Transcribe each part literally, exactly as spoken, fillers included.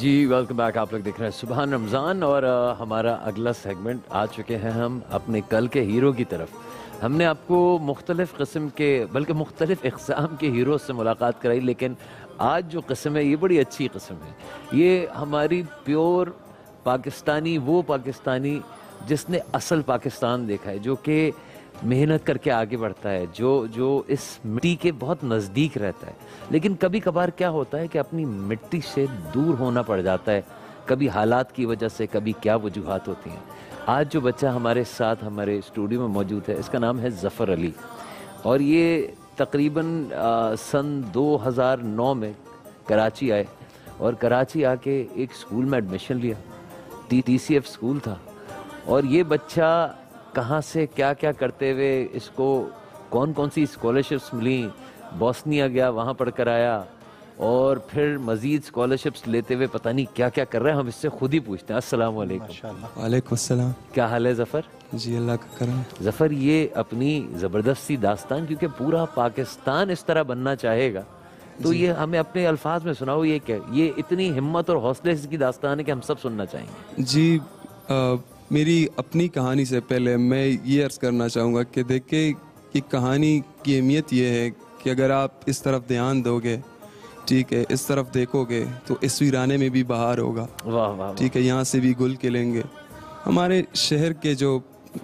جی welcome back. آپ لوگ دیکھ رہے ہیں سبحان رمضان اور ہمارا اگلا سیگمنٹ آ چکے ہیں ہم اپنے کل کے ہیرو کی طرف. ہم نے آپ کو مختلف قسم کے بلکہ مختلف اقسام کے ہیرو سے ملاقات کرائی، لیکن آج جو قسم ہے یہ بڑی اچھی قسم ہے. یہ ہماری پیور پاکستانی، وہ پاکستانی جس نے اصل پاکستان دیکھا ہے، جو کہ محنت کر کے آگے بڑھتا ہے، جو جو اس مٹی کے بہت نزدیک رہتا ہے. لیکن کبھی کبھار کیا ہوتا ہے کہ اپنی مٹی سے دور ہونا پڑ جاتا ہے، کبھی حالات کی وجہ سے، کبھی کیا وجوہات ہوتی ہیں. آج جو بچہ ہمارے ساتھ ہمارے اسٹوڈیو میں موجود ہے، اس کا نام ہے ظفر علی، اور یہ تقریباً سن دو ہزار نو میں کراچی آئے، اور کراچی آ کے ایک اسکول میں ایڈمیشن لیا. T T C F school تھا، اور یہ بچہ کہاں سے کیا کیا کرتے ہوئے اس کو کون کون سی اسکالرشپس ملیں، بوسنیا گیا، وہاں پڑھ کر آیا، اور پھر مزید اسکالرشپس لیتے ہوئے پتہ نہیں کیا کیا کر رہے ہیں. ہم اس سے خود ہی پوچھتے ہیں. السلام علیکم. وعلیکم السلام. کیا حال ہے ظفر؟ جی اللہ کا کرم. ظفر، یہ اپنی زبردستی داستان، کیونکہ پورا پاکستان اس طرح بننا چاہے گا، تو یہ ہمیں اپنے الفاظ میں سناؤ. یہ کیا، یہ اتنی ہمت اور حوصلے کی داستان ہے کہ ہم سب سننا چاہیں گے. جی میری اپنی کہانی سے پہلے میں یہ عرض کرنا چاہوں گا کہ دیکھیں کہ کہانی کی اہمیت یہ ہے کہ اگر آپ اس طرف دھیان دو گے، ٹھیک ہے، اس طرف دیکھو گے تو اس ویرانے میں بھی بہار ہوگا. واہ واہ. ٹھیک ہے، یہاں سے بھی گل کھلیں گے. ہمارے شہر کے جو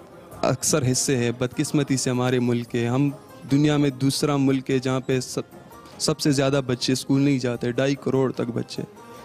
اکثر حصے ہیں، بدقسمتی سے ہمارے ملک کے، ہم دنیا میں دوسرا ملک ہے جہاں پہ سب سب سے زیادہ بچے اسکول نہیں جاتے، ڈھائی کروڑ تک بچے.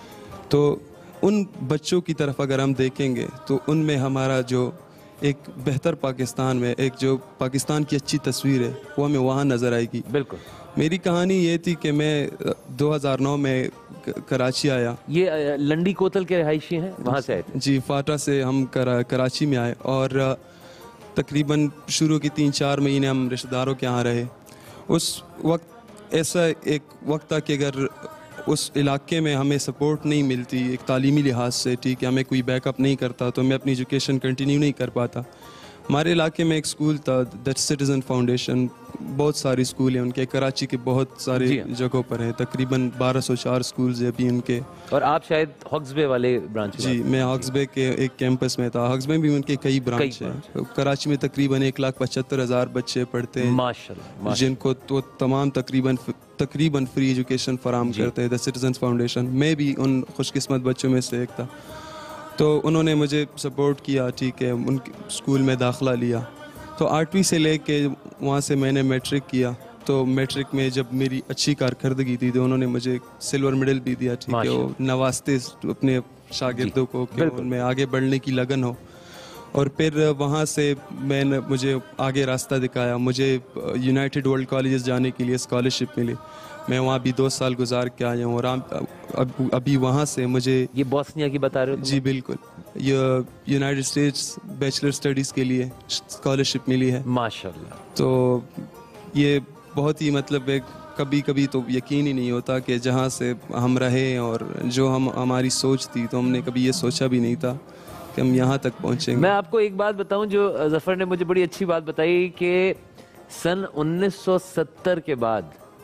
تو ان بچوں کی طرف اگر ہم دیکھیں گے تو ان میں ہمارا جو ایک بہتر پاکستان میں ایک جو پاکستان کی اچھی تصویر ہے وہ ہمیں وہاں نظر آئے گی. بالکل. میری کہانی یہ تھی کہ میں دو ہزار نو میں کراچی آیا. یہ لنڈی کوتل کے رہائشی ہیں، وہاں سے آئے تھے؟ جی، فاٹا سے ہم کراچی میں آئے، اور تقریباً شروع کی تین چار مہینے ہم رشتہ داروں کے یہاں رہے. اس وقت ایسا ایک وقت تھا کہ اگر اس علاقے میں ہمیں سپورٹ نہیں ملتی ایک تعلیمی لحاظ سے، ٹھیک ہے، ہمیں کوئی بیک اپ نہیں کرتا تو میں اپنی ایجوکیشن کنٹینیو نہیں کر پاتا. ہمارے علاقے میں ایک اسکول تھا، دا سٹیزن فاؤنڈیشن. بہت ساری اسکول ہیں ان کے، کراچی کے بہت سارے جگہوں پر ہیں، تقریباً بارہ سو چار اسکولز ہیں ابھی ان کے. اور آپ شاید ہاکس بے والے برانچ؟ جی، میں ہاکس بے کے ایک کیمپس میں تھا. ہاکس بے بھی ان کے کئی برانچ ہیں. کراچی میں تقریباً ایک لاکھ پچہتر ہزار بچے پڑھتے ہیں، ماشاءاللہ، جن کو تو تمام تقریباً تقریباً فری ایجوکیشن فراہم کرتے ہیں دا سٹیزنز فاؤنڈیشن. میں بھی ان خوش قسمت بچوں میں سے ایک تھا. تو انہوں نے مجھے سپورٹ کیا، ٹھیک ہے، ان اسکول میں داخلہ لیا. تو آٹھویں سے لے کے وہاں سے میں نے میٹرک کیا. تو میٹرک میں جب میری اچھی کارکردگی تھی تو انہوں نے مجھے سلور میڈل بھی دیا. ٹھیک ہے، وہ نوازتے اپنے شاگردوں کو کہ ان میں آگے بڑھنے کی لگن ہو. اور پھر وہاں سے میں نے مجھے آگے راستہ دکھایا. مجھے یونائٹڈ ورلڈ کالجز جانے کے لیے اسکالرشپ ملی. میں وہاں بھی دو سال گزار کے آیا ہوں، اور ابھی وہاں سے مجھے یہ بوسنیا کی بتا رہے ہو؟ جی بالکل، یہ یونائٹڈ اسٹیٹس بیچلر اسٹڈیز کے لیے اسکالرشپ ملی ہے. ماشاءاللہ. تو یہ بہت ہی مطلب ایک کبھی کبھی تو یقین ہی نہیں ہوتا کہ جہاں سے ہم رہے اور جو ہم ہماری سوچ تھی، تو ہم نے کبھی یہ سوچا بھی نہیں تھا کہ ہم یہاں تک پہنچیں گے. میں آپ کو ایک بات بتاؤں جو ظفر نے مجھے بڑی اچھی بات بتائی، کہ سن انیس سو ستر کے بعد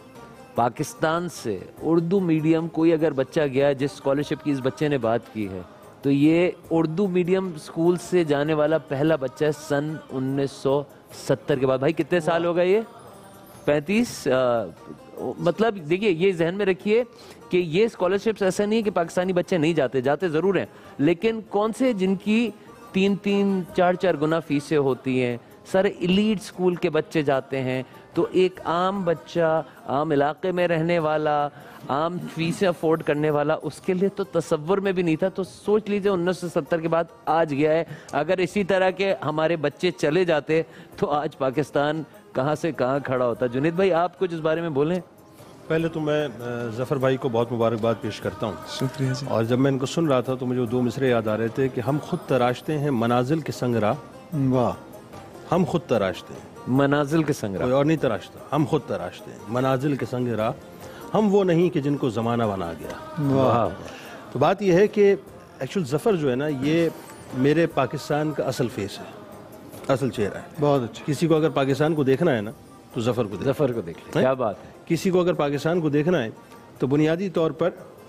پاکستان سے اردو میڈیم کوئی اگر بچہ گیا، جس اسکالرشپ کی اس بچے نے بات کی ہے، تو یہ اردو میڈیم اسکول سے جانے والا پہلا بچہ ہے سن انیس سو ستر کے بعد. بھائی کتنے سال ہو گئے؟ یہ پینتیس. مطلب دیکھیے، یہ ذہن میں رکھیے کہ یہ اسکالرشپس ایسا نہیں ہے کہ پاکستانی بچے نہیں جاتے، جاتے ضرور ہیں، لیکن کون سے جن کی تین تین چار چار گنا فیسیں ہوتی ہیں. سارے ایلیٹ اسکول کے بچے جاتے ہیں. تو ایک عام بچہ، عام علاقے میں رہنے والا، عام فیسیں افورڈ کرنے والا، اس کے لیے تو تصور میں بھی نہیں تھا. تو سوچ لیجئے انیس سو ستر کے بعد آج گیا ہے. اگر اسی طرح کے ہمارے بچے چلے جاتے تو آج پاکستان کہاں سے کہاں کھڑا ہوتا. جنید بھائی، آپ کچھ اس بارے میں بولیں. پہلے تو میں ظفر بھائی کو بہت مبارکباد پیش کرتا ہوں. شکریہ جی. اور جب میں ان کو سن رہا تھا تو مجھے وہ دو مصرے یاد آ رہے تھے کہ ہم خود تراشتے ہیں منازل کے سنگ راہ. واہ. ہم خود تراشتے ہیں منازل کے سنگ راہ، کوئی اور نہیں تراشتا. ہم خود تراشتے ہیں منازل کے سنگ راہ. ہم وہ نہیں کہ جن کو زمانہ بنا گیا. واہ. تو بات یہ ہے کہ ایکچول ظفر جو ہے نا، یہ میرے پاکستان کا اصل فیس ہے، اصل چہرہ ہے. بہت اچھا. کسی کو اگر پاکستان کو دیکھنا ہے نا تو ظفر کو دیکھ ظفر کو دیکھ لیں. کیا بات ہے. کسی کو اگر پاکستان کو دیکھنا ہے تو بنیادی طور پر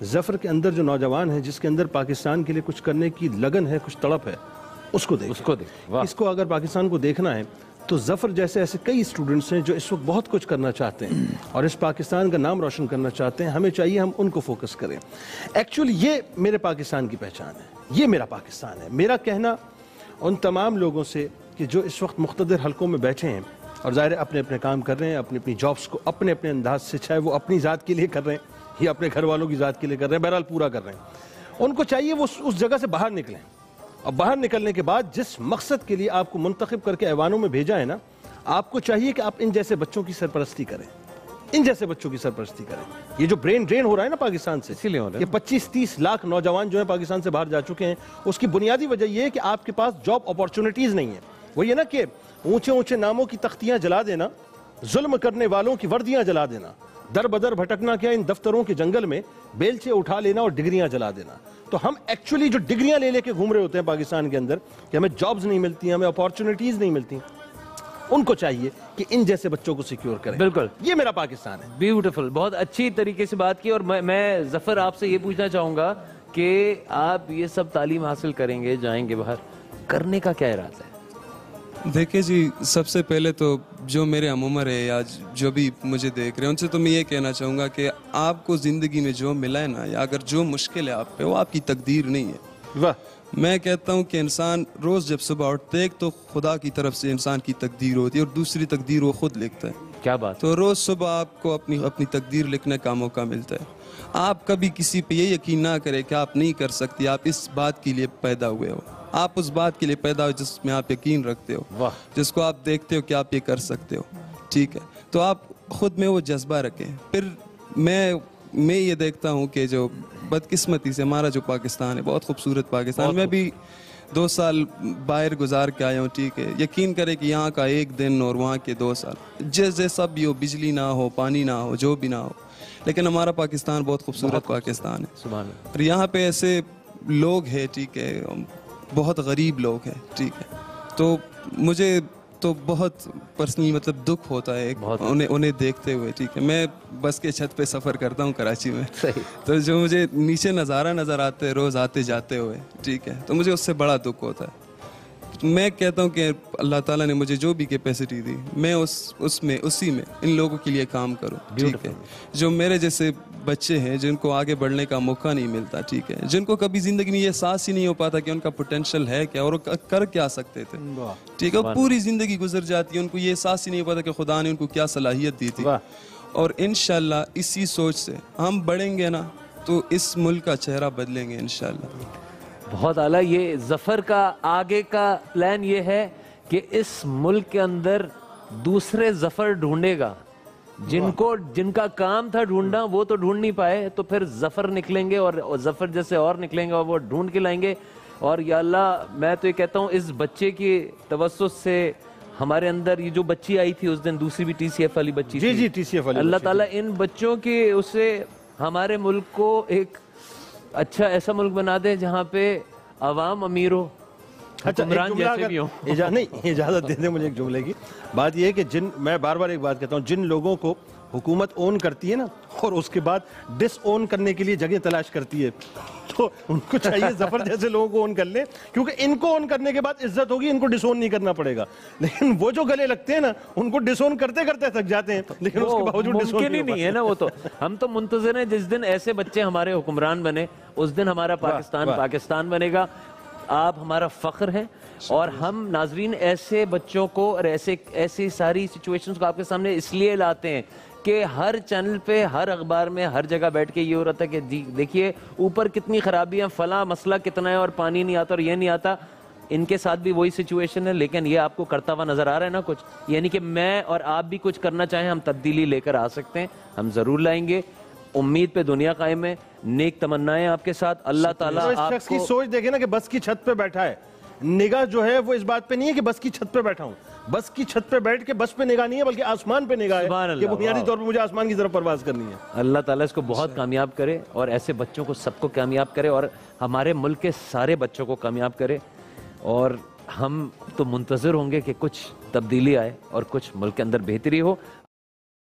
ظفر کے اندر جو نوجوان ہے جس کے اندر پاکستان کے لیے کچھ کرنے کی لگن ہے, کچھ تڑپ ہے, اس کو دیکھیں. اس کو دیکھیں. اس کو اگر پاکستان کو دیکھنا ہے تو ظفر جیسے ایسے کئی اسٹوڈنٹس ہیں جو اس وقت بہت کچھ کرنا چاہتے ہیں اور اس پاکستان کا نام روشن کرنا چاہتے ہیں. ہمیں چاہیے ہم ان کو فوکس کریں. ایکچولی یہ میرے پاکستان کی پہچان ہے, یہ میرا پاکستان ہے. میرا کہنا ان تمام لوگوں سے کہ جو اس وقت مقتدر حلقوں میں بیٹھے ہیں اور ظاہر اپنے اپنے کام کر رہے ہیں, اپنی اپنی جابس کو اپنے اپنے انداز سے, چاہے وہ اپنی ذات کے لیے کر رہے ہیں یا اپنے گھر والوں کی ذات کے لیے کر رہے ہیں, بہرحال پورا کر رہے ہیں, ان کو چاہیے وہ اس جگہ سے باہر نکلیں. اور باہر نکلنے کے بعد جس مقصد کے لیے آپ کو منتخب کر کے ایوانوں میں بھیجا ہے نا, آپ کو چاہیے کہ آپ ان جیسے بچوں کی سرپرستی کریں, ان جیسے بچوں کی سرپرستی کریں. یہ جو برین ڈرین ہو رہا ہے نا پاکستان سے, یہ پچیس تیس لاکھ نوجوان جو ہیں پاکستان سے باہر جا چکے ہیں, اس کی بنیادی وجہ یہ ہے کہ آپ کے پاس جاب اپارچونٹیز نہیں ہیں. وہ یہ نا کہ اونچے اونچے ناموں کی تختیاں جلا دینا, ظلم کرنے والوں کی وردیاں جلا دینا, در بدر بھٹکنا کیا ان دفتروں کے جنگل میں بیلچے اٹھا لینا اور ڈگریاں جلا دینا. تو ہم ایکچولی جو ڈگریاں لے لے کے گھوم رہے ہوتے ہیں پاکستان کے اندر کہ ہمیں جابز نہیں ملتی, ہمیں اپارچونٹیز نہیں ملتی, ان کو چاہیے کہ ان جیسے بچوں کو سیکیور کریں. بالکل, یہ میرا پاکستان ہے. بیوٹیفل, بہت اچھی طریقے سے بات کی. اور میں ظفر آپ سے یہ پوچھنا چاہوں گا کہ آپ یہ سب تعلیم حاصل کریں گے, جائیں گے باہر, کرنے کا کیا ارادہ ہے؟ دیکھیں جی, سب سے پہلے تو جو میرے ہم عمر ہے یا جو بھی مجھے دیکھ رہے ہیں ان سے تو میں یہ کہنا چاہوں گا کہ آپ کو زندگی میں جو ملا ہے نا, یا اگر جو مشکل ہے آپ پہ, وہ آپ کی تقدیر نہیں ہے. واہ. میں کہتا ہوں کہ انسان روز جب صبح اٹھتے ایک تو خدا کی طرف سے انسان کی تقدیر ہوتی ہے اور دوسری تقدیر وہ خود لکھتا ہے. کیا بات. تو روز صبح آپ کو اپنی اپنی تقدیر لکھنے کا موقع ملتا ہے. آپ کبھی کسی پہ یہ یقین نہ کریں کہ آپ نہیں کر سکتی. آپ اس بات کے لیے پیدا ہوئے ہو, آپ اس بات کے لیے پیدا ہو جس میں آپ یقین رکھتے ہو, جس کو آپ دیکھتے ہو کہ آپ یہ کر سکتے ہو. ٹھیک ہے, تو آپ خود میں وہ جذبہ رکھیں. پھر میں میں یہ دیکھتا ہوں کہ جو بدقسمتی سے ہمارا جو پاکستان ہے, بہت خوبصورت پاکستان, میں بھی دو سال باہر گزار کے آیا ہوں. ٹھیک ہے, یقین کرے کہ یہاں کا ایک دن اور وہاں کے دو سال جیسے سب بھی ہو, بجلی نہ ہو, پانی نہ ہو, جو بھی نہ ہو, لیکن ہمارا پاکستان بہت خوبصورت پاکستان ہے. سبحان اللہ. اور یہاں پہ ایسے لوگ ہیں, ٹھیک ہے, بہت غریب لوگ ہیں. ٹھیک ہے, تو مجھے تو بہت پرسنلی مطلب دکھ ہوتا ہے انہیں انہیں دیکھتے ہوئے. ٹھیک ہے, میں بس کے چھت پہ سفر کرتا ہوں کراچی میں, تو جو مجھے نیچے نظارہ نظر آتے ہیں روز آتے جاتے ہوئے, ٹھیک ہے, تو مجھے اس سے بڑا دکھ ہوتا ہے. میں کہتا ہوں کہ اللہ تعالیٰ نے مجھے جو بھی کیپیسٹی دی, میں اس اس میں اسی میں ان لوگوں کے لیے کام کروں. ٹھیک ہے, جو میرے جیسے بچے ہیں جن کو آگے بڑھنے کا موقع نہیں ملتا, ٹھیک ہے, جن کو کبھی زندگی میں یہ احساس ہی نہیں ہو پاتا کہ ان کا پوٹینشیل ہے کیا اور کر کیا سکتے تھے. ٹھیک ہے, پوری زندگی گزر جاتی ہے, ان کو یہ احساس ہی نہیں ہو پاتا کہ خدا نے ان کو کیا صلاحیت دی تھی. اور انشاءاللہ اسی سوچ سے ہم بڑھیں گے نا تو اس ملک کا چہرہ بدلیں گے انشاءاللہ. بہت اعلیٰ. یہ ظفر کا آگے کا پلان یہ ہے کہ اس ملک کے اندر دوسرے ظفر ڈھونڈے گا, جن کو جن کا کام تھا ڈھونڈنا وہ تو ڈھونڈ نہیں پائے, تو پھر ظفر نکلیں گے اور ظفر جیسے اور نکلیں گے اور وہ ڈھونڈ کے لائیں گے. اور یا اللہ, میں تو یہ کہتا ہوں اس بچے کی توسط سے ہمارے اندر یہ جو بچی آئی تھی اس دن, دوسری بھی ٹی سی ایف والی بچی, جی جی ٹی سی ایف والی, اللہ تعالیٰ ان بچوں کی اس سے ہمارے ملک کو ایک اچھا ایسا ملک بنا دے جہاں پہ عوام امیر ہو, حکمران جیسے بھی ہوں. نہیں, اجازت دے دیں مجھے ایک جملے کی. بات یہ ہے کہ جن میں بار بار ایک بات کہتا ہوں, جن لوگوں کو حکومت اون کرتی ہے نا اور اس کے بعد ڈس اون کرنے کے لیے جگہ تلاش کرتی ہے, تو ان کو چاہیے ظفر جیسے لوگوں کو اون کر لیں, کیونکہ ان کو اون کرنے کے بعد عزت ہوگی, ان کو ڈس اون نہیں کرنا پڑے گا. لیکن وہ جو گلے لگتے ہیں نا ان کو ڈس اون کرتے کرتے تھک جاتے ہیں, لیکن اس کے باوجود ڈس اون نہیں ہے نا. وہ تو ہم تو منتظر ہیں جس دن ایسے بچے ہمارے حکمران بنے, اس دن ہمارا پاکستان پاکستان بنے گا. آپ ہمارا فخر ہیں, اور ہم ناظرین ایسے بچوں کو اور ایسے ایسی ساری سچویشنز کو آپ کے سامنے اس لیے لاتے ہیں کہ ہر چینل پہ, ہر اخبار میں, ہر جگہ بیٹھ کے یہ ہو رہا تھا کہ دیکھیے اوپر کتنی خرابیاں, فلاں مسئلہ کتنا ہے, اور پانی نہیں آتا اور یہ نہیں آتا. ان کے ساتھ بھی وہی سچویشن ہے, لیکن یہ آپ کو کرتا ہوا نظر آ رہا ہے نا کچھ, یعنی کہ میں اور آپ بھی کچھ کرنا چاہیں, ہم تبدیلی لے کر آ سکتے ہیں, ہم ضرور لائیں گے. امید پہ دنیا قائم ہے, نیک تمنائیں آپ کے ساتھ. اللہ تعالیٰ آپ شخص کی سوچ دیکھیں نا کہ بس کی چھت پہ بیٹھا ہے, نگاہ جو ہے وہ اس بات پہ نہیں ہے کہ بس کی چھت پہ بیٹھا ہوں, بس کی چھت پہ بیٹھ کے بس پہ نگاہ نہیں ہے بلکہ آسمان پہ نگاہ ہے, کہ بنیادی طور پہ مجھے آسمان کی طرف پرواز کرنی ہے. اللہ تعالیٰ اس کو بہت کامیاب کرے, اور ایسے بچوں کو سب کو کامیاب کرے, اور ہمارے ملک کے سارے بچوں کو کامیاب کرے. اور ہم تو منتظر ہوں گے کہ کچھ تبدیلی آئے اور کچھ ملک کے اندر بہتری ہو.